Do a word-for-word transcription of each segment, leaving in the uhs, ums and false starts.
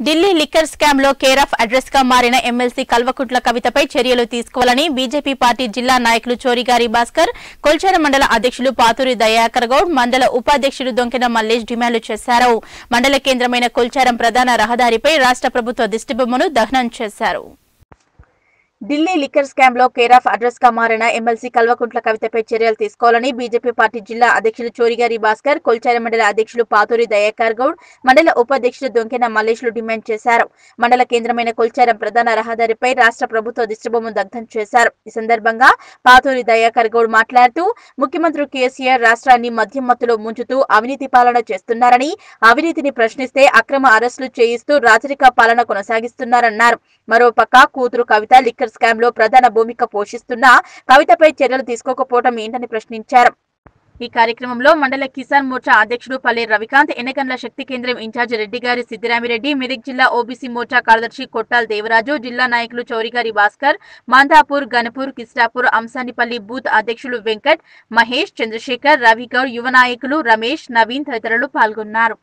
Delhi liquor scam లో care of address గా మారిన ఎమ్మెల్సీ కల్వకుంట్ల కవితపై చర్యలు తీసుకోవాలని బీజేపీ పార్టీ జిల్లా నాయకులు చోరిగారి భాస్కర్, కొల్చార మండల అధ్యక్షులు పాతూరి దయాకర్ గౌడ్, మండల ఉపాధ్యక్షుడు దొంకెన మల్లేష్ డిమాండ్లు చేశారు. మండల కేంద్రమైన కొల్చారం ప్రధాన రహదారిపై రాష్ట్ర ప్రభుత్వ దిష్టిబొమ్మను దహనం చేశారు. ఢిల్లీ లిక్కర్ స్కామ్ లో కేర్ ఆఫ్ అడ్రస్ గా మారిన ఎమ్మెల్సీ కల్వకుంట్ల కవితపై చర్యలు తీసుకోవాలని బీజేపీ పార్టీ జిల్లా అధ్యక్షులు చోరిగారి భాస్కర్, కొల్చార మండల అధ్యక్షులు పాతూరి దయాకర్ గౌడ్, మండల ఉపాధ్యక్షుడు దొంకెన మల్లేష్లు డిమాండ్ చేశారు. మండల కేంద్రమైన కొల్చారం ప్రధాన రహదారిపై రాష్ట్ర ప్రభుత్వ దిష్టిబొమ్మను దగ్ధం చేశారు. ఈ సందర్భంగా పాతూరి దయాకర్ గౌడ్ మాట్లాడుతూ ముఖ్యమంత్రి కేసీఆర్ రాష్ట్రాన్ని మద్యం మత్తులో ముంచుతూ అవినీతి పాలన చేస్తున్నారని, అవినీతిని ప్రశ్నిస్తే అక్రమ అరెస్టులు చేయిస్తూ రాచరిక పాలన కొనసాగిస్తున్నారన్నారు. మరోపక్క కూతురు కవిత లిక్కర్ స్కామ్ లో ప్రధాన భూమిక పోషిస్తున్న కవితపై చర్యలు తీసుకోకపోవడం ఏంటని ప్రశ్నించారు. ఈ కార్యక్రమంలో మండల కిసాన్ మోర్చా అధ్యక్షుడు పల్లె రవికాంత్, ఎన్నికల శక్తి కేంద్రం ఇన్ఛార్జి రెడ్డిగారి సిద్దిరామిరెడ్డి, మెదక్ జిల్లా ఓబీసీ మోర్చా కార్యదర్శి కొట్టాల్ దేవరాజు, జిల్లా నాయకులు చౌరిగారి భాస్కర్, మాంధాపూర్, గణపూర్, కిస్టాపూర్, అంసానిపల్లి బూత్ అధ్యక్షులు వెంకట్, మహేష్, చంద్రశేఖర్, రవిగౌడ్, యువ నాయకులు రమేష్, నవీన్ తదితరులు పాల్గొన్నారు.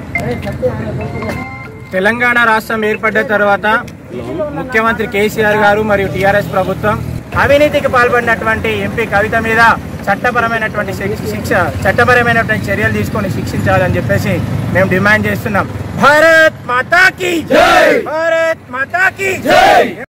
తెలంగాణ రాష్ట్రం ఏర్పడ్డ తర్వాత ముఖ్యమంత్రి కేసీఆర్ గారు మరియు టీఆర్ఎస్ ప్రభుత్వం అవినీతికి పాల్పడినటువంటి ఎంపీ కవిత మీద చట్టపరమైనటువంటి శిక్ష చట్టపరమైనటువంటి చర్యలు తీసుకొని శిక్షించాలని చెప్పేసి మేము డిమాండ్ చేస్తున్నాం. భారత్ మాతా కీ జై, భారత్ మాతా కీ జై.